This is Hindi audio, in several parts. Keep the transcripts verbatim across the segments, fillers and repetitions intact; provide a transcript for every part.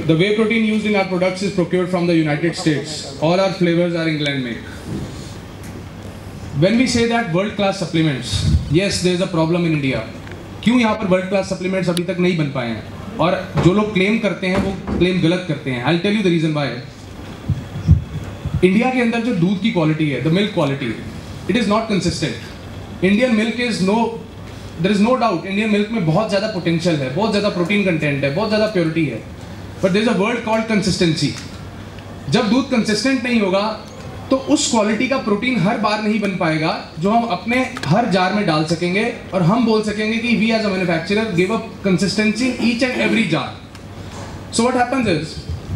The whey protein used in our products is procured from the United States. All our flavors are England made. When we say that world class supplements, yes, there is a problem in India. क्यों यहाँ पर world class supplements अभी तक नहीं बन पाए हैं? और जो लोग claim करते हैं वो claim गलत करते हैं. I'll tell you the reason why. India के अंदर जो दूध की क्वालिटी है, the milk quality, it is not consistent. Indian milk is no, there is no doubt. Indian milk में बहुत ज़्यादा potential है, बहुत ज़्यादा protein content है, बहुत ज़्यादा purity है. But there is a word called consistency. जब दूध consistent नहीं होगा तो उस क्वालिटी का प्रोटीन हर बार नहीं बन पाएगा जो हम अपने हर जार में डाल सकेंगे और हम बोल सकेंगे कि we as a manufacturer give a consistency in each and every jar. So what happens is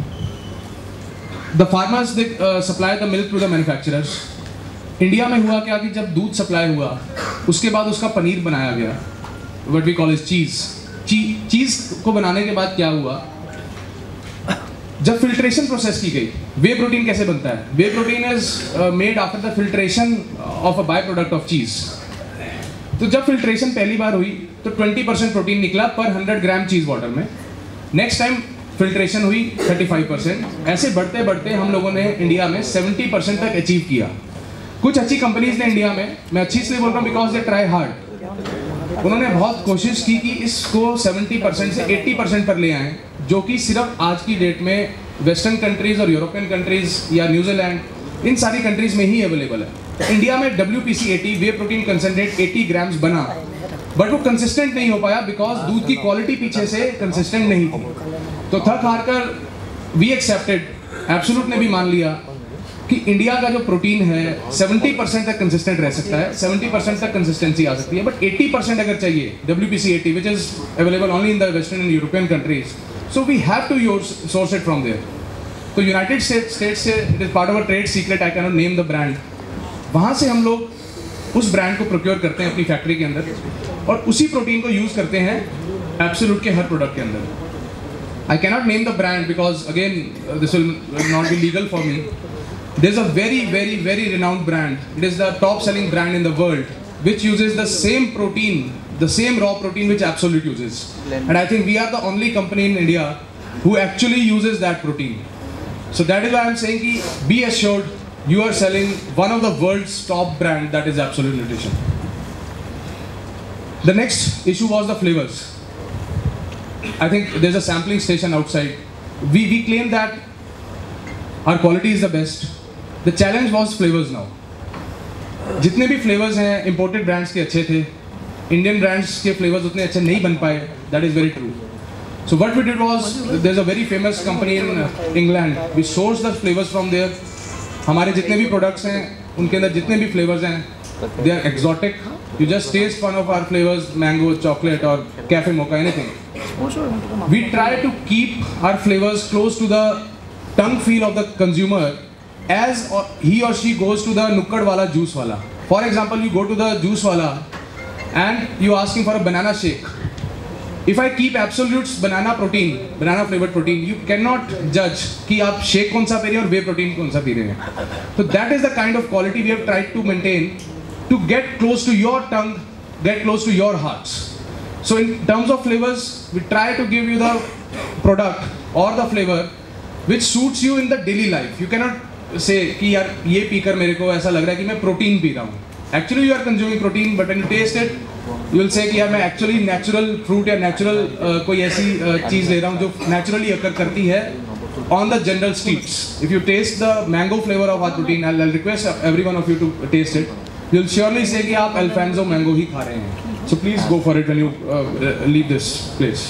the farmers they supply the milk to the manufacturers. India में हुआ क्या कि जब दूध सप्लाई हुआ उसके बाद उसका पनीर बनाया गया, व्हाट वी कॉल इज चीज. चीज को बनाने के बाद क्या हुआ, जब फिल्ट्रेशन प्रोसेस की गई, वे प्रोटीन कैसे बनता है? Whey protein is made after the filtration of a by product of cheese. तो जब फिल्ट्रेशन पहली बार हुई तो ट्वेंटी परसेंट प्रोटीन निकला पर हंड्रेड ग्राम चीज वाटर में. नेक्स्ट टाइम फिल्ट्रेशन हुई थर्टी फाइव परसेंट. ऐसे बढ़ते बढ़ते हम लोगों ने इंडिया में सेवेंटी परसेंट तक अचीव किया. कुछ अच्छी कंपनीज ने इंडिया में, मैं अच्छी इसलिए बोल रहा हूँ बिकॉज दे ट्राई हार्ड, उन्होंने बहुत कोशिश की कि इसको सेवेंटी परसेंट से एट्टी परसेंट पर ले आएँ, जो कि सिर्फ आज की डेट में वेस्टर्न कंट्रीज और यूरोपियन कंट्रीज या न्यूजीलैंड इन सारी कंट्रीज में ही अवेलेबल है. इंडिया में W P C eighty whey protein concentrate eighty grams बना, बट वो कंसिस्टेंट नहीं हो पाया बिकॉज दूध की क्वालिटी पीछे से कंसिस्टेंट नहीं थी. तो थक हार कर वी एक्सेप्टेड, एब्सोल्यूट ने भी मान लिया कि इंडिया का जो प्रोटीन है सेवेंटी परसेंट तक कंसिस्टेंट रह सकता है, सेवेंटी परसेंट तक कंसिस्टेंसी आ सकती है, बट एट्टी परसेंट अगर चाहिए W P C eighty which is available only in the western and European countries, so we have to use, source it from there. तो यूनाइटेड स्टेट्स से it is part of a trade secret, I cannot name the brand. वहाँ से हम लोग उस ब्रांड को प्रोक्योर करते हैं अपनी फैक्ट्री के अंदर और उसी प्रोटीन को यूज़ करते हैं एब्सोल्यूट के हर प्रोडक्ट के अंदर. I cannot name the brand because again uh, this will not be legal for me. There is a very very very renowned brand. It is the top selling brand in the world which uses the same protein, the same raw protein which Absolute uses. And I think we are the only company in India who actually uses that protein. So that is why I am saying ki, be assured you are selling one of the world's top brand, that is Absolute Nutrition. The next issue was the flavors. I think there's a sampling station outside. We, we claim that our quality is the best. The challenge was flavors now. जितने भी फ्लेवर्स हैं इंपोर्टेड ब्रांड्स के अच्छे थे, इंडियन ब्रांड्स के फ्लेवर्स उतने अच्छे नहीं बन पाए. That is very true. So what we did was, there is a very famous company in England, we source the flavours from there. हमारे जितने भी प्रोडक्ट्स हैं उनके अंदर जितने भी फ्लेवर्स हैं they are exotic. You just taste one of our flavours, mango, chocolate और cafe mocha, anything. We try to keep our flavours close to the tongue feel of the consumer as he or she goes to the nukkad wala juice wala. For example, you go to the juice wala and you ask him for a banana shake. If I keep Absolute's banana protein, banana flavored protein, you cannot judge कि आप shake कौन सा पी रहे हैं और whey protein कौन सा पी रहे हैं. So that is the kind of quality we have tried to maintain to get close to your tongue, get close to your hearts. So in terms of flavors, we try to give you the product or the flavor which suits you in the daily life. You cannot से कि यार ये पीकर मेरे को ऐसा लग रहा है कि मैं प्रोटीन पी रहा हूँ. Actually you are consuming protein, but when you taste it you will say कि यार मैं एक्चुअली नेचुरल फ्रूट या नेचुरल uh, कोई ऐसी uh, चीज़ ले रहा हूँ जो नेचुरली अकर करती है on the general streets. If you taste the mango flavour of our protein, I will request every one of you to taste it. You will surely say कि आप अल्फांसो मैंगो ही खा रहे हैं. So please go for it when you leave this place.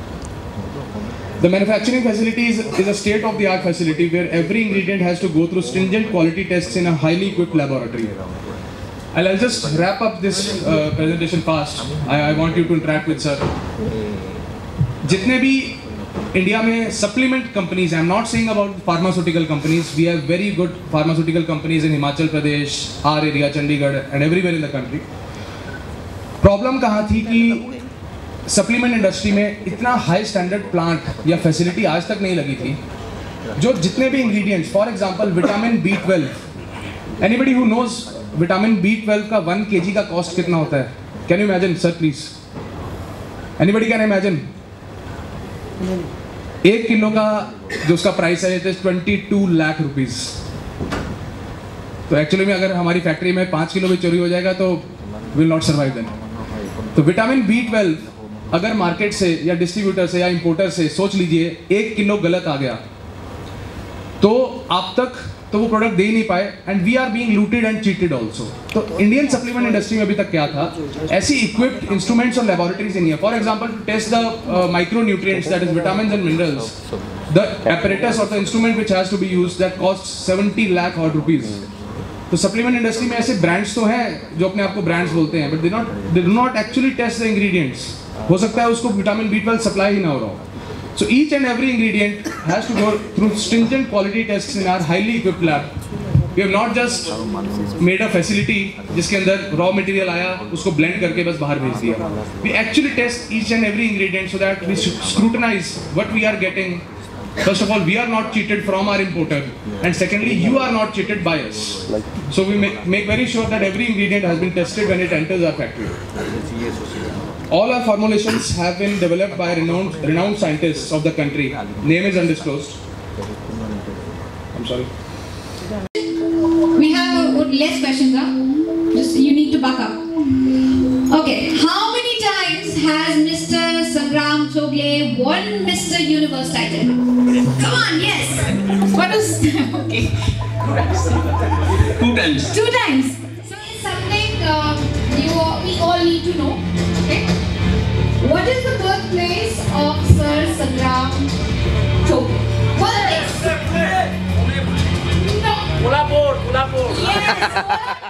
The manufacturing facility is, is a state-of-the-art facility where every ingredient has to go through stringent quality tests in a highly equipped laboratory. I'll, I'll just wrap up this uh, presentation fast. I, I want you to interact with sir. जितने भी इंडिया में supplement companies, I'm not saying about pharmaceutical companies. We have very good pharmaceutical companies in Himachal Pradesh, our area, Chandigarh, and everywhere in the country. Problem कहाँ थी कि सप्लीमेंट इंडस्ट्री में इतना हाई स्टैंडर्ड प्लांट या फैसिलिटी आज तक नहीं लगी थी जो जितने भी ingredients, for example vitamin B twelve, anybody who knows vitamin B twelve का वन केजी का कॉस्ट कितना होता है? Can you imagine sir please? Anybody can imagine? एक किलो का जो उसका प्राइस है it is twenty two lakh rupees. तो एक्चुअली में अगर हमारी फैक्ट्री में पाँच किलो भी चोरी हो जाएगा तो विल नॉट सर्वाइव देन। तो विटामिन बी ट्वेल्व अगर मार्केट से या डिस्ट्रीब्यूटर से या इंपोर्टर से सोच लीजिए एक किलो गलत आ गया तो आप तक तो वो प्रोडक्ट दे ही नहीं पाए, and we are being looted and cheated also. तो इंडियन सप्लीमेंट इंडस्ट्री में अभी तक क्या था, ऐसी इक्विप्ड इंस्ट्रूमेंट्स और लेबोरेटरीज नहीं है। For example to test the micro nutrients that is vitamins and minerals, the apparatus or the instrument which has to be used that costs seventy lakh odd rupees. तो सप्लीमेंट इंडस्ट्री में ऐसे ब्रांड्स तो हैं जो अपने आप को ब्रांड्स बोलते हैं, but they not they do not actually test the ingredients. हो सकता है उसको विटामिन बी ट्वेल्व सप्लाई ही ना हो रहा हो। So each and every ingredient has to go through stringent quality tests in our highly equipped lab. We have not just made a facility जिसके अंदर raw material आया उसको blend करके बस बाहर भेज दिया। We actually test each and every ingredient so that we scrutinize what we are getting. First of all, we are not cheated from our importer, and secondly, you are not cheated by us. So we make, make very sure that every ingredient has been tested when it enters our factory. All our formulations have been developed by renowned, renowned scientists of the country. Name is undisclosed. I'm sorry. We have uh, less questions, huh? Just you need to back up. Okay. How many times has Mister Sangram Chogle won Mister Universe title? Come on, yes. What is okay? Two times. Two times. So it's something uh, you all, we all need to know. Okay. What is the birthplace of Sir Sangram Chogle? Birthplace. No. Kolhapur, Kolhapur. Yes.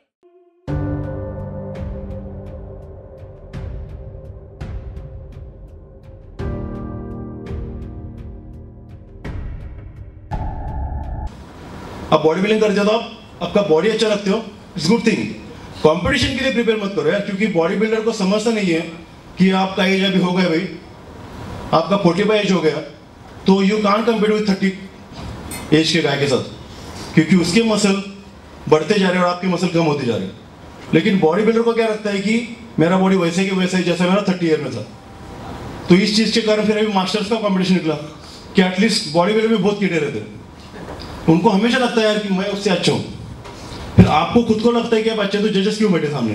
आप बॉडी बिल्डिंग करते हो तो आप आपका बॉडी अच्छा रखते हो, इट्स गुड थिंग। कंपटीशन के लिए प्रिपेयर मत करो यार, क्योंकि बॉडी बिल्डर को समझता नहीं है कि आपका एज अभी हो गया भाई, आपका फोर्टी बाई एज हो गया, तो you can't compete with thirty age के गाय के साथ, क्योंकि उसके मसल बढ़ते जा रहे हैं और आपके मसल कम होते जा रहे हैं। लेकिन बॉडी बिल्डर को क्या लगता है कि मेरा बॉडी वैसे कि वैसे ही जैसा मेरा थर्टी ईयर में था। तो इस चीज़ के कारण फिर अभी मास्टर्स का कॉम्पिटिशन निकला कि एटलीस्ट बॉडी बिल्डर में बहुत कीड़े रहते हैं, उनको हमेशा लगता है यार कि मैं उससे अच्छा हूँ। फिर आपको खुद को लगता है कि आप अच्छे, तो जजेस क्यों बैठे सामने?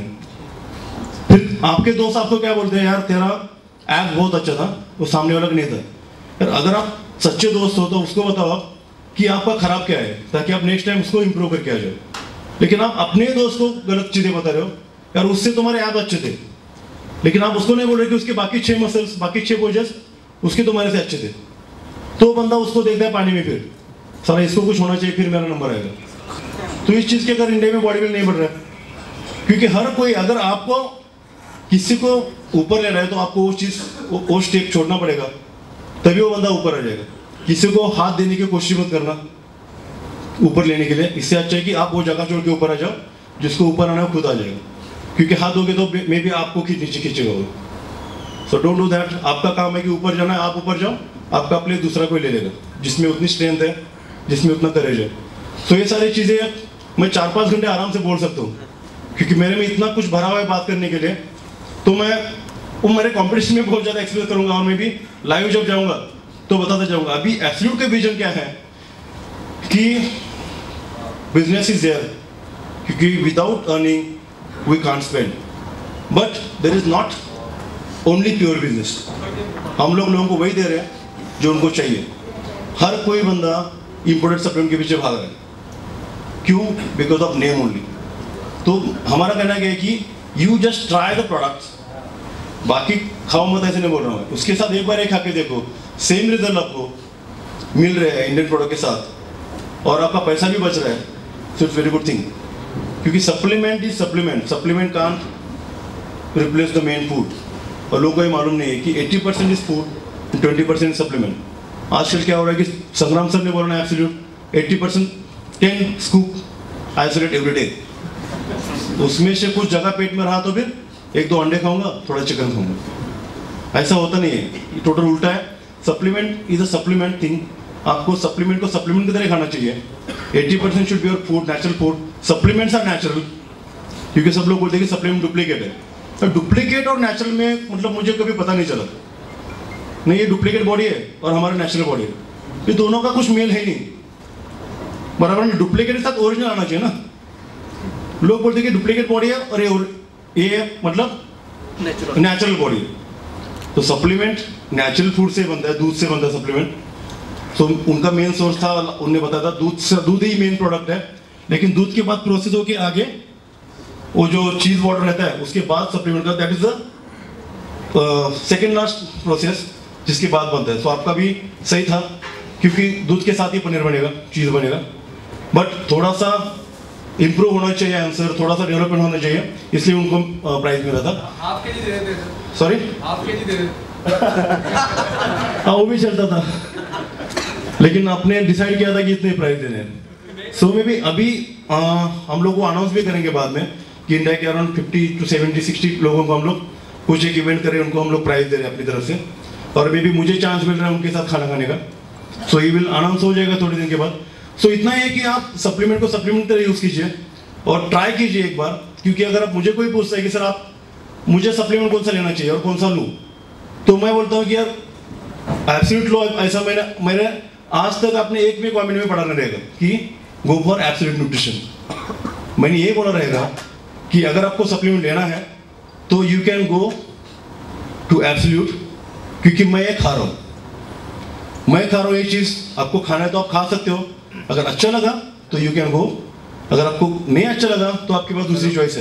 फिर आपके दोस्त आपको क्या बोलते हैं, यार तेरा एप बहुत अच्छा था, वो सामने वाला नहीं था। यार अगर आप सच्चे दोस्त हो तो उसको बताओ आप कि आपका खराब क्या है, ताकि आप नेक्स्ट टाइम उसको इंप्रूव करके आ जाओ। लेकिन आप अपने दोस्त को गलत चीज़ें बता रहे हो, यार उससे तुम्हारे ऐप अच्छे थे, लेकिन आप उसको नहीं बोल रहे कि उसके बाकी छः मसल्स, बाकी छः पोजर्स उसके तुम्हारे से अच्छे थे। तो बंदा उसको देखता है पानी में, फिर सारा इसको कुछ होना चाहिए, फिर मेरा नंबर आएगा। तो इस चीज़ के अगर इंडिया में बॉडी बिल्ड नहीं बढ़ रहा है, क्योंकि हर कोई, अगर आपको किसी को ऊपर ले रहा है तो आपको वो चीज़ वो स्टेप छोड़ना पड़ेगा, तभी वो बंदा ऊपर आ जाएगा। किसी को हाथ देने की कोशिश मत करना ऊपर लेने के लिए, इससे अच्छा है कि आप वो जगह छोड़ के ऊपर आ जाओ, जिसको ऊपर आना है खुद आ जाएगा, क्योंकि हाथ दोगे तो मे बी आपको खींच नीचे खींचेगा वो। So don't do that. आपका काम है कि ऊपर जाना है, आप ऊपर जाओ, आपका प्लेस दूसरा कोई ले लेगा जिसमें उतनी स्ट्रेंथ है, जिसमें उतना करेज है। तो ये सारी चीज़ें मैं चार पाँच घंटे आराम से बोल सकता हूँ, क्योंकि मेरे में इतना कुछ भरा हुआ है बात करने के लिए। तो मैं वो मेरे कॉम्पिटिशन में बहुत ज़्यादा एक्सप्लेन करूँगा, और मैं भी लाइव जब जाऊँगा तो बताता जाऊँगा। अभी एब्सोल्यूट का विजन क्या है कि बिजनेस इज देयर, क्योंकि without earning we can't spend, but there is not only pure business. हम लोग लोगों को वही दे रहे हैं जो उनको चाहिए। हर कोई बंदा इंपोर्टेड सप्लीमेंट के पीछे भाग रहा है, क्यों? Because of name only. तो हमारा कहना क्या है कि you just try the products, बाकी खाओ मत, ऐसे नहीं बोल रहा हूँ मैं। उसके साथ एक बार एक खा के देखो, सेम रिजल्ट आपको मिल रहे हैं इंडियन प्रोडक्ट के साथ, और आपका पैसा भी बच रहा है, so it's very good thing. क्योंकि supplement is supplement, supplement can't replace the main food, और लोगों को ये मालूम नहीं है कि eighty percent is food, twenty percent supplement. आजकल क्या हो रहा है कि संग्राम सर ने बोला ना absolute eighty percent, ten scoop isolate every day. उसमें से कुछ जगह पेट में रहा तो फिर एक दो अंडे खाऊंगा, थोड़ा चिकन खाऊंगा। ऐसा होता नहीं है, टोटल उल्टा है। Supplement is a supplement thing. आपको सप्लीमेंट को सप्लीमेंट की तरह खाना चाहिए। Eighty percent should be your food, natural food. Supplements are natural, क्योंकि सब लोग बोलते हैं कि सप्लीमेंट डुप्लीकेट है। तो डुप्लीकेट और नेचुरल में मतलब मुझे कभी पता नहीं चला। नहीं ये डुप्लीकेट बॉडी है और हमारा नेचुरल बॉडी है, ये दोनों का कुछ मेल है ही नहीं, बराबर नहीं। डुप्लीकेट के साथ ओरिजिनल आना चाहिए ना। लोग बोलते हैं कि डुप्लीकेट बॉडी है और ये ये मतलब नेचुरल बॉडी है। तो सप्लीमेंट नेचुरल फूड से बनता है, दूध से बनता है सप्लीमेंट। तो उनका मेन सोर्स था, उन्होंने बताया था दूध से, दूध ही मेन प्रोडक्ट है। लेकिन दूध के बाद प्रोसेस होके आगे वो जो चीज वाटर रहता है उसके बाद सप्लीमेंट का, that is the second last process जिसके बाद बनता है। तो आपका भी सही था क्योंकि दूध के साथ ही पनीर बनेगा, चीज बनेगा। बट थोड़ा सा इम्प्रूव होना चाहिए आंसर, थोड़ा सा डेवलपमेंट होना चाहिए, इसलिए उनको प्राइज मिला था। हाफ के जी दे देते, सॉरी हाफ के जी दे देते। हाँ वो भी चलता था, लेकिन आपने डिसाइड किया था कि इतने प्राइज देने हैं। सो में भी अभी आ, हम लोग को अनाउंस भी करेंगे बाद में कि इंडिया के around fifty two seventy sixty लोगों को हम लोग कुछ एक इवेंट करें, उनको हम लोग प्राइज दे रहे हैं अपनी तरफ से। और अभी भी मुझे चांस मिल रहा है उनके साथ खाना खाने का। सो ये विल अनाउंस हो जाएगा थोड़े दिन के बाद। सो इतना ही है कि आप सप्लीमेंट को सप्लीमेंट तरह यूज़ कीजिए और ट्राई कीजिए एक बार। क्योंकि अगर आप मुझे कोई पूछता है कि सर आप मुझे सप्लीमेंट कौन सा लेना चाहिए और कौन सा लूँ, तो मैं बोलता हूँ कि यार एब्सोल्यूट लो। ऐसा मैंने मैंने आज तक आपने एक भी कमेंट में पढ़ा नहीं रहेगा कि गो फॉर एब्सोल्यूट न्यूट्रिशन। मैंने ये बोला रहेगा कि अगर आपको सप्लीमेंट लेना है तो you can go to absolute, क्योंकि मैं ये खा रहा हूँ, मैं खा रहा हूँ ये चीज़। आपको खाना है तो आप खा सकते हो, अगर अच्छा लगा तो यू कैन गो, अगर आपको नहीं अच्छा लगा तो आपके पास दूसरी चॉइस है।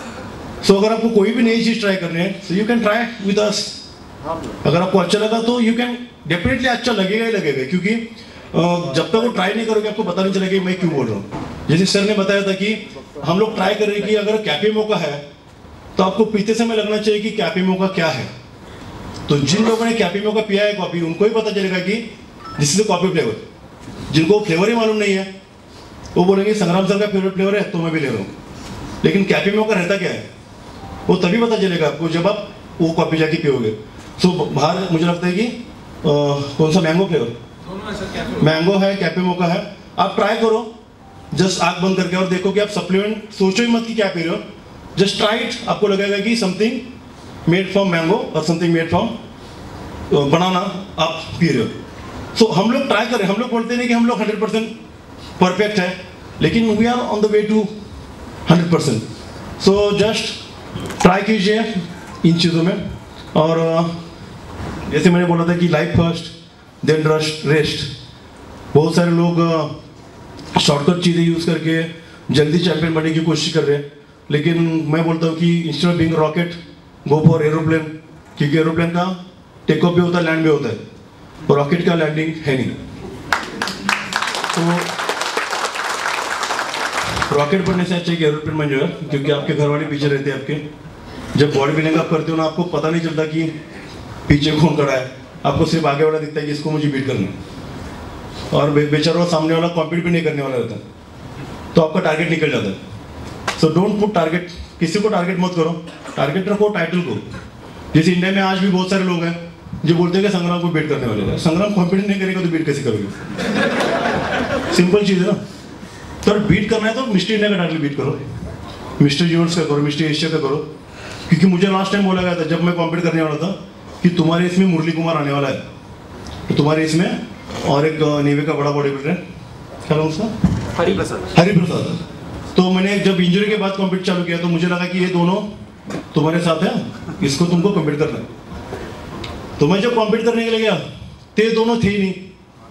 सो so, अगर आपको कोई भी नई चीज़ ट्राई करनी है so you can try with us. अगर आपको अच्छा लगा तो यू कैन डेफिनेटली, अच्छा लगेगा ही लगेगा, क्योंकि जब तक वो ट्राई नहीं करोगे आपको पता नहीं चलेगा कि मैं क्यों बोल रहा हूँ। जैसे सर ने बताया था कि हम लोग ट्राई कर रहे हैं कि अगर कैफे का है तो आपको पीते समय लगना चाहिए कि कैफे का क्या है। तो जिन लोगों ने कैफे का पिया है कॉफी, उनको ही पता चलेगा कि दिस इज कॉफी फ्लेवर। जिनको फ्लेवर ही मालूम नहीं है वो बोलेंगे संग्राम सर का फेवरेट फ्लेवर है तो मैं भी ले रहा हूँ। लेकिन कैफे का रहता क्या है वो तभी पता चलेगा आपको जब आप वो कॉफी जाके पियोगे। सो so, बाहर मुझे लगता है कि आ, कौन सा मैंगो फ्लेवर, मैंगो है, कैफे मोका है। आप ट्राई करो, जस्ट आंख बंद करके, और देखो कि आप सप्लीमेंट सोचो ही मत कि क्या पी रहे हो, जस्ट ट्राई इट। आपको लगेगा कि समथिंग मेड फ्रॉम मैंगो और समथिंग मेड फ्रॉम बनाना आप पी रहे हो। सो so, हम लोग ट्राई करें, हम लोग बोलते नहीं कि हम लोग हंड्रेड परसेंट परफेक्ट है, लेकिन we are on the way to hundred percent. So just try कीजिए इन चीज़ों में। और जैसे मैंने बोला था कि life first then rust rest. बहुत सारे लोग शॉर्टकट चीज़ें यूज़ करके जल्दी चैंपियन बनने की कोशिश कर रहे हैं, लेकिन मैं बोलता हूँ कि instead of being rocket go for aeroplane, क्योंकि एरोप्लेन का टेक ऑफ भी होता है, लैंड भी होता है, और रॉकेट का लैंडिंग है नहीं। तो रॉकेट बनने से अच्छा कि एरोप्लेन बन जाएगा, क्योंकि आपके घर वाले पीछे रहते हैं आपके। जब बॉडी बिल्डिंग आप करते हो ना, आपको पता नहीं चलता कि पीछे कौन खड़ा है, आपको सिर्फ आगे वाला दिखता है कि इसको मुझे बीट करना है, और बे, बेचारा सामने वाला कॉम्पीट भी नहीं करने वाला रहता है, तो आपका टारगेट निकल जाता है। सो डोंट पुट टारगेट, किसी को टारगेट मत करो, टारगेट रखो टाइटल को। जैसे इंडिया में आज भी बहुत सारे लोग हैं जो बोलते हैं कि संग्राम को बीट करने वाले हैं। संग्राम कॉम्पीट नहीं करेगा तो बीट कैसे करोगे? सिंपल चीज़ है ना। तो बीट करना है तो मिस्टर इंडिया का टाइटल बीट करो, मिस्टर यूनिवर्स का करो, मिस्टर एशिया का करो। क्योंकि मुझे लास्ट टाइम बोला गया था जब मैं कॉम्पीट करने वाला था कि तुम्हारे इसमें मुरली कुमार आने वाला है, तो तुम्हारे इसमें और एक नेवी का बड़ा बॉडी बिल्डर है, क्या नाम उसका, हरिप्रसाद हरिप्रसाद। तो मैंने जब इंजरी के बाद कॉम्पीट चालू किया तो मुझे लगा कि ये दोनों तुम्हारे साथ है, इसको तुमको कॉम्पीट करना है। तो मैं जब कॉम्पीट करने के लिए गया तो ये दोनों थे ही नहीं।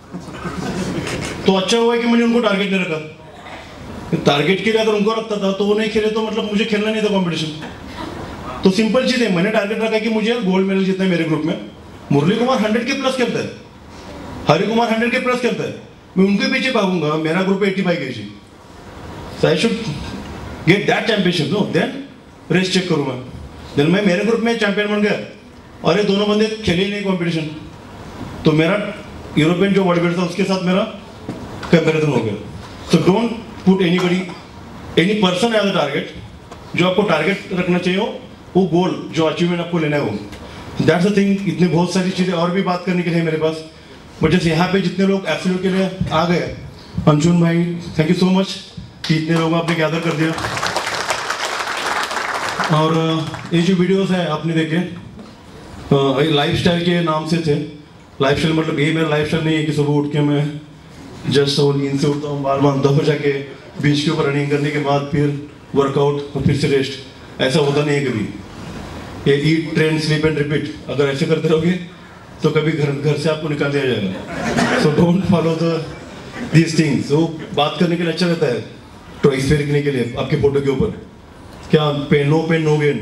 तो अच्छा हुआ कि मैंने उनको टारगेट नहीं रखा। टारगेट के लिए अगर उनको रखता था तो वो नहीं खेले तो मतलब मुझे खेलना नहीं था कॉम्पिटिशन। तो सिंपल चीज़ है, मैंने टारगेट रखा कि मुझे गोल्ड मेडल जीतना है मेरे ग्रुप में। मुरली कुमार हंड्रेड के प्लस खेलता है, हरि कुमार हंड्रेड के प्लस खेलता है, मैं उनके पीछे भागूंगा। मेरा ग्रुप है eighty five K G, so I should get that championship no, then race check करूँ मैं। देन मैं मेरे ग्रुप में चैंपियन बन गया और ये दोनों बंदे खेले ही नहीं कॉम्पिटिशन, तो मेरा यूरोपियन जो बॉडी बिल्डर था उसके साथ मेरा कंपेरिजन हो गया। So don't put anybody any person as a target. जो आपको टारगेट रखना चाहिए हो वो गोल जो अचीवमेंट आपको लेना है वो, दैट्स द थिंग। इतने बहुत सारी चीज़ें और भी बात करने के लिए मेरे पास, बट जैसे यहाँ पे जितने लोग एब्सोल्यूट के लिए आ गए, अंशुन भाई थैंक यू सो मच कि इतने लोग आपने गैदर कर दिया। और ये जो वीडियोस है आपने देखे, लाइफस्टाइल के नाम से थे। लाइफस्टाइल मतलब ये मेरा लाइफस्टाइल नहीं है कि सुबह उठ के मैं जस्ट वो नींद से उठता हूँ, बाल बांधता हूँ, जाके बीच के ऊपर रनिंग करने के बाद फिर वर्कआउट और फिर से रेस्ट। ऐसा होता नहीं है कभी। ये eat train sleep and repeat अगर ऐसे करते रहोगे तो कभी घर घर से आपको निकाल दिया जाएगा। So don't follow the these things. वो बात करने के लिए अच्छा रहता है, टॉइस फेंकने के लिए आपके फोटो के ऊपर, क्या pain no pain no gain,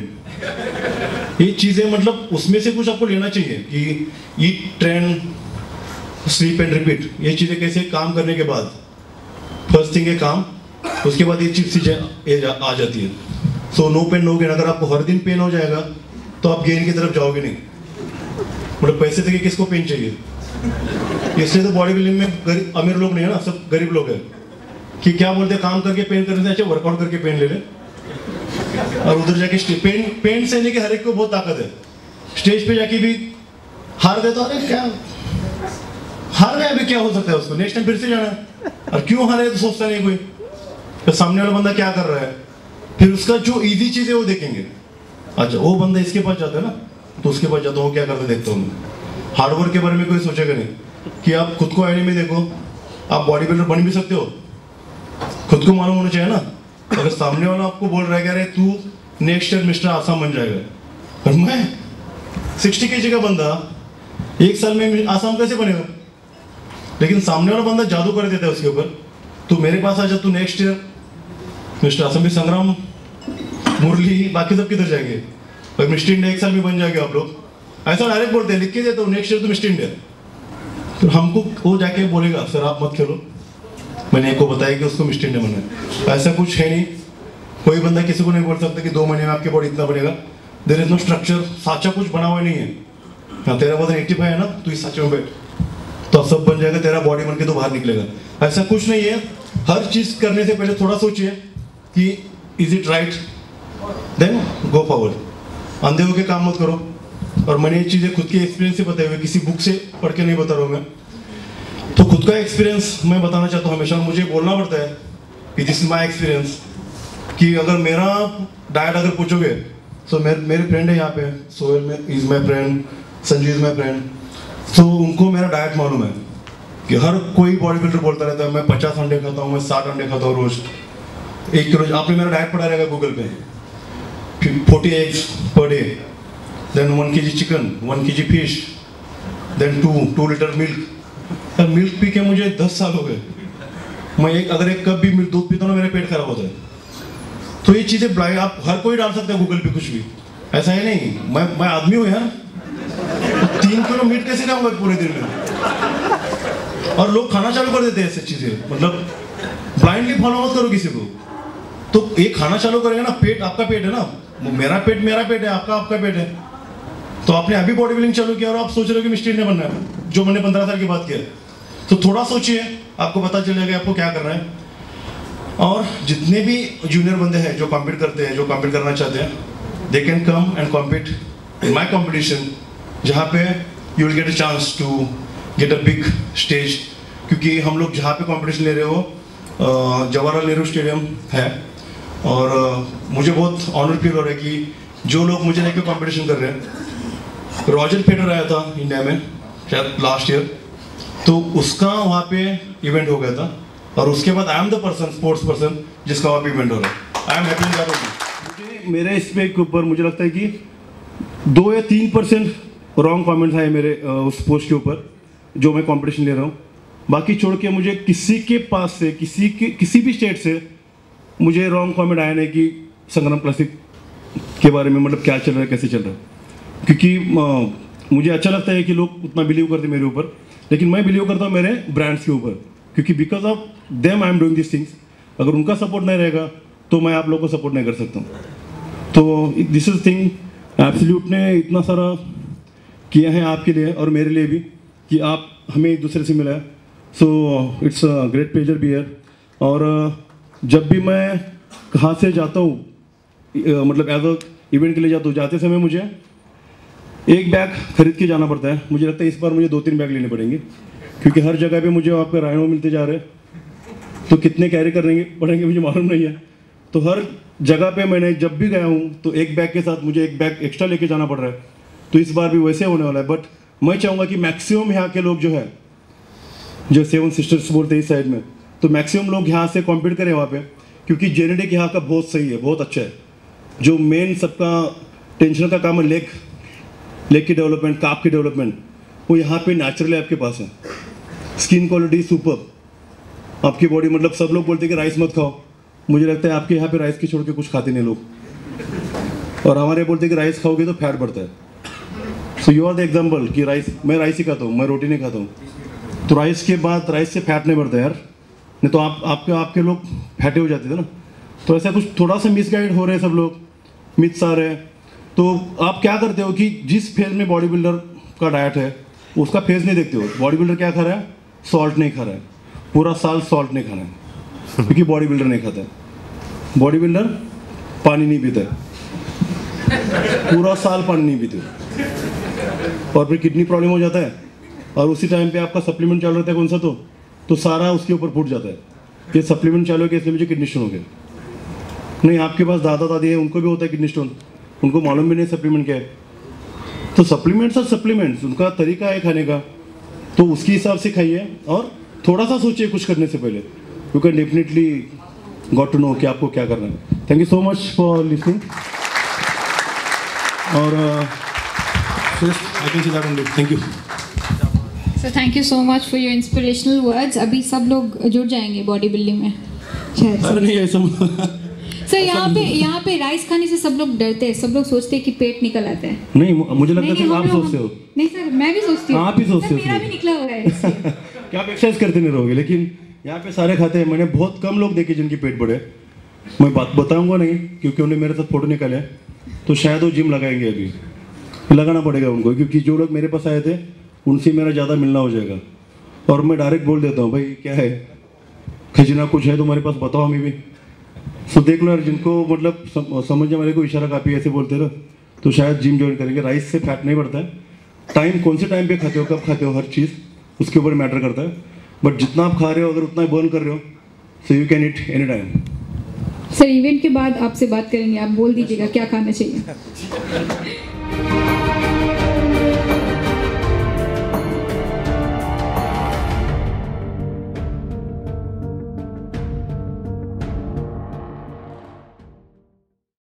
ये चीज़ें मतलब उसमें से कुछ आपको लेना चाहिए कि eat trend sleep and repeat, ये चीज़ें कैसे काम करने के बाद फर्स्ट थिंग है काम, उसके बाद ये चीज चीज़ें आ जाती है। So no pain no gain. अगर आपको हर दिन पेन हो जाएगा तो आप गेन की तरफ जाओगे नहीं। मतलब पैसे देके किसको पेन चाहिए? इसलिए तो बॉडी बिल्डिंग में गरीब अमीर लोग नहीं है ना, सब गरीब लोग हैं कि क्या बोलते हैं, काम करके पेन करने से अच्छा वर्कआउट करके पेन ले ले और उधर जाके पेन पेन सहने के हर एक को बहुत ताकत है। स्टेज पे जाके भी हार गए तो अरे क्या हार गया, अभी क्या हो सकता है उसको, नेक्स्ट टाइम फिर से जाना है। और क्यों हारे तो सोचता नहीं कोई, तो सामने वाला बंदा क्या कर रहा है, फिर उसका जो इजी चीज है वो देखेंगे। अच्छा वो बंदा इसके पास जाता है ना तो उसके पास जाता हूँ, वो क्या करते देखता हूँ। हार्डवर्क के बारे में कोई सोचेगा नहीं कि आप खुद को आईने में देखो, आप बॉडी बिल्डर बन भी सकते हो, खुद को मालूम होना चाहिए ना। अगर सामने वाला आपको बोल रहा है कि अरे तू नेक्स्ट ईयर मिस्टर आसाम बन जाएगा, और मैं सिक्सटी के जी का बंदा एक साल में आसाम कैसे बनेगा? लेकिन सामने वाला बंदा जादू कर देता है उसके ऊपर, तू मेरे पास आ जा, तू नेक्स्ट ईयर मिस्टर आसाम भी, संग्राम मुरली बाकी सब किधर जाएंगे, और मिस्टर इंडिया एक साल में बन जाएंगे आप लोग, ऐसा डायरेक्ट बोलते हैं, लिख के देता हूँ नेक्स्ट ईयर तो मिस्टर इंडिया। तो हमको वो जाके बोलेगा सर आप मत खेलो, मैंने एक को बताया कि उसको मिस्टर इंडिया बनना है। ऐसा कुछ है नहीं, कोई बंदा किसी को नहीं बोल सकता कि दो महीने में आपकी बॉडी इतना बनेगा। देयर इज नो स्ट्रक्चर, साचा कुछ बना हुआ नहीं है। हाँ तेरा वजन एट्टी फाइव है ना, तो इस साचे में बैठ तो सब बन जाएगा, तेरा बॉडी बन के तो बाहर निकलेगा। ऐसा कुछ नहीं है। हर चीज करने से पहले थोड़ा सोचिए कि is it right, then go forward. अंधे होके काम मत करो। और मैंने ये चीज़ें खुद के एक्सपीरियंस से बताए हुए, किसी बुक से पढ़ के नहीं बता रहा हूँ मैं, तो खुद का एक्सपीरियंस मैं बताना चाहता हूँ हमेशा। मुझे बोलना पड़ता है कि दिस इज माई एक्सपीरियंस, कि अगर मेरा डाइट अगर पूछोगे तो मेरे मेरे फ्रेंड है यहाँ पे, Sohail is my friend, Sanju is my friend, तो उनको मेरा डाइट मालूम है कि हर कोई बॉडी बिल्डर बोलता रहता है मैं पचास अंडे खाता हूँ, मैं साठ अंडे खाता हूँ रोज, एक किलो। आपने मेरा डाइट पढ़ा रहेगा गूगल पे, forty eggs per day, then one K G chicken, one K G fish, then two two litre milk. यार मिल्क पी के मुझे दस साल हो गए, मैं एक अगर एक कप भी मिल्क दूध पीता हूँ ना मेरा पेट खराब होता है। तो ये चीज़ें ब्लाइंड आप हर कोई डाल सकता है गूगल पे कुछ भी, ऐसा है नहीं। मैं मैं आदमी हूँ यार, तो तीन किलो मीट कैसे खाऊंगा पूरे दिन में? और लोग खाना चालू कर देते हैं ऐसी चीज़ें, मतलब ब्लाइंडली फॉलो मत करो किसी को। तो एक खाना चालू करेगा ना, पेट आपका पेट है ना, मेरा पेट मेरा पेट है, आपका आपका पेट है। तो आपने अभी बॉडी बिल्डिंग चालू किया और आप सोच रहे हो कि मिस्टर इंडिया बनना है, जो मैंने पंद्रह साल की बात किया। तो थोड़ा सोचिए, आपको पता चल जाएगा आपको क्या करना है। और जितने भी जूनियर बंदे हैं जो कॉम्पीट करते हैं, जो कॉम्पीट करना चाहते हैं, they can come and compete in my competition, जहाँ पे you will get a chance to get a big stage. क्योंकि हम लोग जहाँ पे कॉम्पिटिशन ले रहे हो जवाहरलाल नेहरू स्टेडियम है, और uh, मुझे बहुत ऑनर फील हो रहा है कि जो लोग मुझे लेकर कंपटीशन कर रहे हैं। रॉजर फेडरर आया था इंडिया में शायद लास्ट ईयर, तो उसका वहाँ पे इवेंट हो गया था, और उसके बाद I am the person, sports person, जिसका वहाँ पे इवेंट हो रहा है। I am happy that. मुझे मेरे इस पे के ऊपर मुझे लगता है कि दो या तीन परसेंट रॉन्ग कॉमेंट्स आए मेरे uh, उस पोस्ट के ऊपर जो मैं कॉम्पिटिशन ले रहा हूँ। बाकी छोड़ के मुझे किसी के पास से, किसी के किसी भी स्टेट से मुझे रॉन्ग कमेंट आया नहीं कि संग्राम क्लासिक के बारे में मतलब क्या चल रहा है, कैसे चल रहा है। क्योंकि आ, मुझे अच्छा लगता है कि लोग उतना बिलीव करते मेरे ऊपर, लेकिन मैं बिलीव करता हूँ मेरे ब्रांड्स के ऊपर, क्योंकि because of them I am doing this things. अगर उनका सपोर्ट नहीं रहेगा तो मैं आप लोगों को सपोर्ट नहीं कर सकता हूँ। तो दिस इज थिंग एब्सोल्यूट ने इतना सारा किया है आपके लिए और मेरे लिए भी, कि आप हमें एक दूसरे से मिला है। So it's a great pleasure be here. और जब भी मैं कहाँ से जाता हूँ, मतलब एज अ इवेंट के लिए जाता हूँ, जाते समय मुझे एक बैग खरीद के जाना पड़ता है। मुझे लगता है इस बार मुझे दो तीन बैग लेने पड़ेंगे, क्योंकि हर जगह पे मुझे आपके राइनो मिलते जा रहे हैं, तो कितने कैरी करेंगे पड़ेंगे मुझे मालूम नहीं है। तो हर जगह पे मैंने जब भी गया हूँ तो एक बैग के साथ मुझे एक बैग एक्स्ट्रा लेके जाना पड़ रहा है। तो इस बार भी वैसे होने वाला है। बट मैं चाहूँगा कि मैक्सिमम यहाँ के लोग जो है, जो सेवन सिस्टर्स बोलते हैं इस साइड में, तो मैक्सिमम लोग यहाँ से कॉम्पीट करें वहाँ पे, क्योंकि जेनेटिक यहाँ का बहुत सही है, बहुत अच्छा है। जो मेन सबका टेंशन का काम है लेग लेग की डेवलपमेंट, काफ की डेवलपमेंट, वो यहाँ पे नेचुरली आपके पास है। स्किन क्वालिटी सुपर, आपकी बॉडी, मतलब सब लोग बोलते हैं कि राइस मत खाओ, मुझे लगता है आपके यहाँ पे राइस की छोड़ के कुछ खाते नहीं लोग, और हमारे बोलते हैं कि राइस खाओगे तो फैट बढ़ता है। So you are the example कि राइस, मैं राइस ही खाता हूँ, मैं रोटी नहीं खाता हूँ, तो राइस के बाद राइस से फैट नहीं बढ़ता यार, नहीं तो आप आपके आपके लोग फैटे हो जाते थे ना। तो ऐसा कुछ थोड़ा सा मिसगाइड हो रहे हैं सब लोग, मिथ्स आ रहे हैं। तो आप क्या करते हो कि जिस फेज में बॉडी बिल्डर का डाइट है उसका फेज नहीं देखते हो। बॉडी बिल्डर क्या खा रहा है? सॉल्ट नहीं खा रहा है, पूरा साल सॉल्ट नहीं खाना है, क्योंकि बॉडी बिल्डर नहीं खाता है। बॉडी बिल्डर पानी नहीं पीता है, पूरा साल पानी नहीं पीते, और फिर किडनी प्रॉब्लम हो जाता है, और उसी टाइम पे आपका सप्लीमेंट चालू रहता है कौन सा, तो तो सारा उसके ऊपर फूट जाता है कि सप्लीमेंट चालू है कि इसलिए मुझे किडनी स्टोन हो गया। नहीं, आपके पास दादा दादी है, उनको भी होता है किडनी स्टोन, उनको मालूम भी नहीं सप्लीमेंट क्या है। तो सप्लीमेंट्स और सप्लीमेंट्स, उनका तरीका है खाने का, तो उसके हिसाब से खाइए, और थोड़ा सा सोचिए कुछ करने से पहले। You can definitely got to know कि आपको क्या करना है। Thank you so much for listening, और I can see that only. Thank you. So thank you so much for your inspirational words. अभी सब लोग जुड़ जाएंगे बॉडी बिल्डिंग में शायद। अरे नहीं, ऐसा सर यहाँ पे यहाँ पे राइस खाने से सब लोग डरते हैं, सब लोग सोचते हैं कि पेट निकल आता है। नहीं, मुझे लगता है आप सोचते हो। नहीं सर, मैं भी सोचती हूँ, आप ही सोचते हो, मेरा भी निकला हुआ है। क्या आप एक्सरसाइज करते नहीं रहोगे, लेकिन यहाँ पे सारे खाते हैं। मैंने बहुत कम लोग देखे जिनकी पेट बढ़े, मैं बात बताऊंगा नहीं क्योंकि उन्होंने मेरे साथ फोटो निकाले, तो शायद वो जिम लगाएंगे, अभी लगाना पड़ेगा उनको, क्योंकि जो लोग मेरे पास आए थे उनसे मेरा ज़्यादा मिलना हो जाएगा। और मैं डायरेक्ट बोल देता हूँ, भाई क्या है, खजना कुछ है तुम्हारे पास, बताओ हमें भी। सो देख लो यार, जिनको मतलब सम, समझने वाले को इशारा काफ़ी ऐसे बोलते रहो, तो शायद जिम ज्वाइन करेंगे। राइस से फैट नहीं बढ़ता है, टाइम कौन से टाइम पे खाते हो, कब खाते हो, हर चीज़ उसके ऊपर मैटर करता है। बट जितना आप खा रहे हो, अगर उतना बर्न कर रहे हो, so you can eat any time. Sir event के बाद आपसे बात करेंगे, आप बोल दीजिएगा क्या खाना चाहिए।